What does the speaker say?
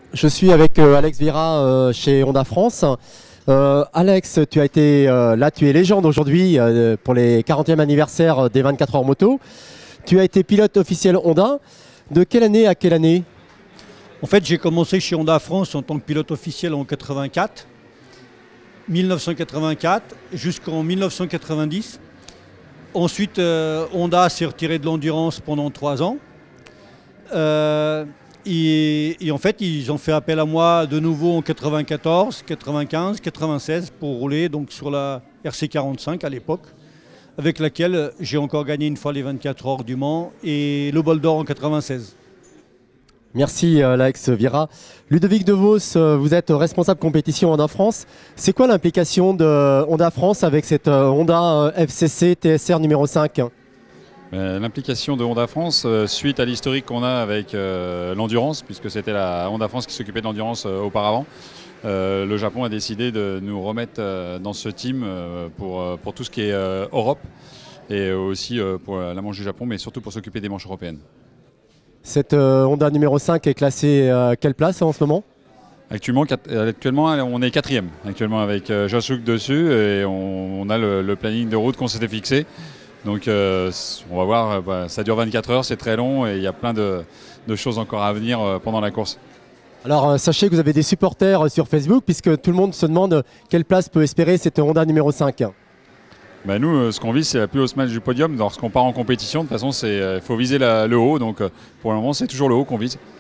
Je suis avec Alex Vira chez Honda France. Alex, tu as été là, tu es légende aujourd'hui pour les 40e anniversaire des 24 heures moto. Tu as été pilote officiel Honda. De quelle année à quelle année? En fait, j'ai commencé chez Honda France en tant que pilote officiel en 1984 jusqu'en 1990. Ensuite, Honda s'est retiré de l'endurance pendant 3 ans. Et en fait, ils ont fait appel à moi de nouveau en 94, 95, 96 pour rouler donc sur la RC45 à l'époque, avec laquelle j'ai encore gagné une fois les 24 heures du Mans et le Bol d'Or en 96. Merci Alex Vira. Ludovic Devos, vous êtes responsable compétition Honda France. C'est quoi l'implication de Honda France avec cette Honda FCC TSR numéro 5? L'implication de Honda France, suite à l'historique qu'on a avec l'endurance, puisque c'était la Honda France qui s'occupait de l'endurance auparavant, le Japon a décidé de nous remettre dans ce team pour tout ce qui est Europe et aussi pour la manche du Japon, mais surtout pour s'occuper des manches européennes. Cette Honda numéro 5 est classée à quelle place en ce moment? Actuellement, on est 4e actuellement avec Josh Hook dessus et on a le planning de route qu'on s'était fixé. Donc on va voir, ça dure 24 heures, c'est très long et il y a plein de choses encore à venir pendant la course. Alors sachez que vous avez des supporters sur Facebook puisque tout le monde se demande quelle place peut espérer cette Honda numéro 5. Nous, ce qu'on vise, c'est la plus haute match du podium. Lorsqu'on part en compétition, de toute façon, il faut viser le haut. Donc pour le moment, c'est toujours le haut qu'on vise.